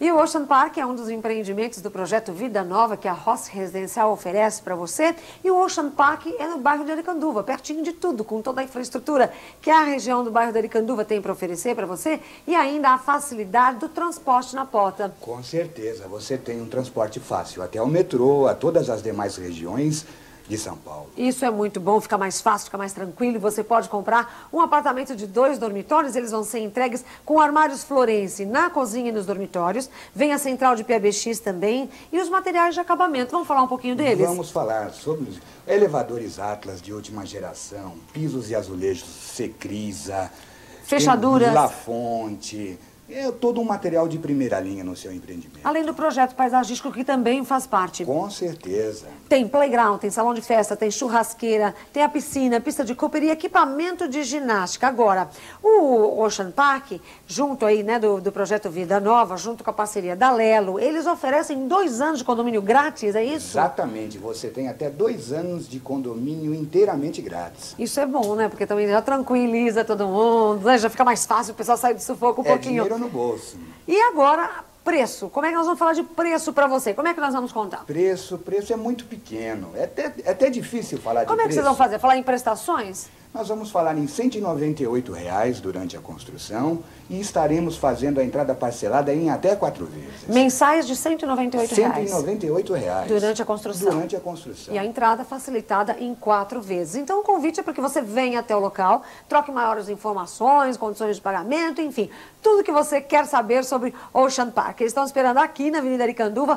E o Ocean Park é um dos empreendimentos do projeto Vida Nova que a Ross Residencial oferece para você. E o Ocean Park é no bairro de Aricanduva, pertinho de tudo, com toda a infraestrutura que a região do bairro de Aricanduva tem para oferecer para você e ainda a facilidade do transporte na porta. Com certeza, você tem um transporte fácil até o metrô, a todas as demais regiões de São Paulo. Isso é muito bom, fica mais fácil, fica mais tranquilo. Você pode comprar um apartamento de 2 dormitórios, eles vão ser entregues com armários Florence na cozinha e nos dormitórios. Vem a central de PBX também e os materiais de acabamento. Vamos falar um pouquinho deles? Vamos falar sobre os elevadores Atlas de última geração, pisos e azulejos Secrisa, fechaduras, Lafonte. É todo um material de primeira linha no seu empreendimento. Além do projeto paisagístico que também faz parte. Com certeza. Tem playground, tem salão de festa, tem churrasqueira, tem a piscina, pista de Cooper e equipamento de ginástica. Agora, o Ocean Park, junto aí, né, do projeto Vida Nova, junto com a parceria da Lelo, eles oferecem 2 anos de condomínio grátis, é isso? Exatamente. Você tem até 2 anos de condomínio inteiramente grátis. Isso é bom, né? Porque também já tranquiliza todo mundo, né? Já fica mais fácil o pessoal sair do sufoco um pouquinho. Dinheiro no bolso. E agora, preço. Como é que nós vamos falar de preço para você? Como é que nós vamos contar? Preço é muito pequeno. É até difícil falar de preço. Como é que vocês vão fazer? Falar em prestações? Nós vamos falar em R$ 198 durante a construção e estaremos fazendo a entrada parcelada em até 4 vezes. Mensais de R$ 198. R$ 198. Durante a construção. Durante a construção. E a entrada facilitada em 4 vezes. Então o convite é para que você venha até o local, troque maiores informações, condições de pagamento, enfim, tudo que você quer saber sobre Ocean Park. Eles estão esperando aqui na Avenida Aricanduva,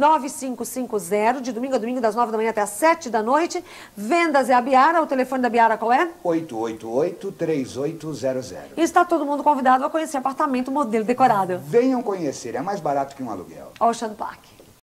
9550, de domingo a domingo, das 9 da manhã até as 7 da noite. Vendas é a Biara, o telefone da Biara qual é? 888-3800. E está todo mundo convidado a conhecer apartamento modelo decorado. Venham conhecer, é mais barato que um aluguel. Ocean Park.